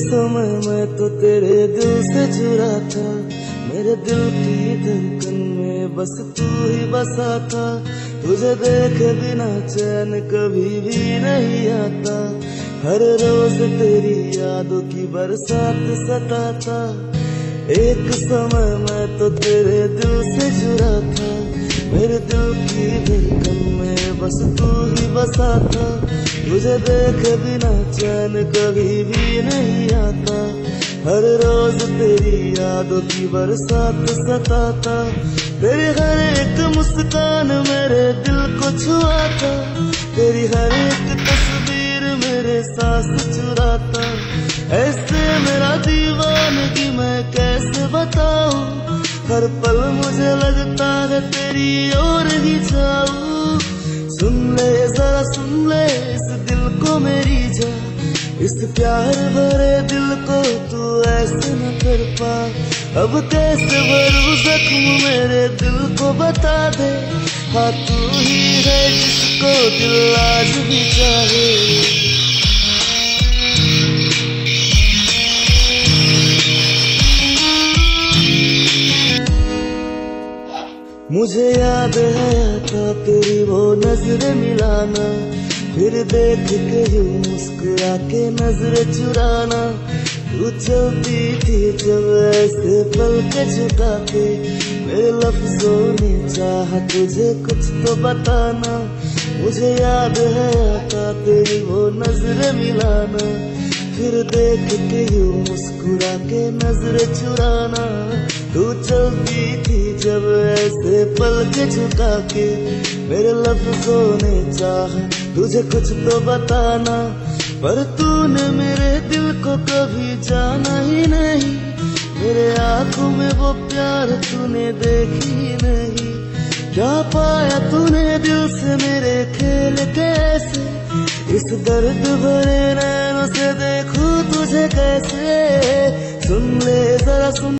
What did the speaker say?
समय मैं तो तेरे दिल से जुड़ा था, मेरे दिल की धड़कन में बस तू ही बसा था। तुझे देखे बिना चैन कभी भी नहीं आता, हर रोज तेरी यादों की बरसात सताता। एक समय मैं तो तेरे दिल से जुड़ा था, मेरे दिल की धड़कन में बस तू ही बसा था। तुझे देखे बिना चैन कभी भी नहीं आता, हर रोज तेरी यादों की बरसात सताता। तेरी हर एक मुस्कान मेरे दिल को छुआता, तेरी हर एक तस्वीर मेरे सांस चुराता। ऐसे मेरा दीवानगी मैं कैसे बताऊं, हर पल मुझे लगता है तेरी ओर ही जाऊं। सुन ले जरा सुन ले इस दिल को मेरी जा, इस प्यार भरे दिल को तू ऐसे न कर पा। अब कैसे भरूं जख्म मेरे दिल को बता दे, हाँ तू ही है जिसको दिल आज भी चाहे। मुझे याद है था तेरी वो नजर मिलाना, फिर देख के यूं मुस्कुरा के नजर चुराना। तू चलती थी जब ऐसे पल के झुका के, मेरे लफ्जों ने चाहा तुझे कुछ तो बताना। मुझे याद है था तेरी वो नजर मिलाना, फिर देख के यूं मुस्कुरा के नजर चुराना। तू चलती थी जब ऐसे पल के झुका के, मेरे लफ्जों ने चाहा तुझे कुछ तो बताना। पर तूने मेरे दिल को कभी जाना ही नहीं, मेरे आंखों में वो प्यार तूने देखी ही नहीं। क्या पाया तूने दिल से मेरे खेल कैसे, इस दर्द भरे नैनों से देखूं तुझे कैसे। सुन ले जरा सुन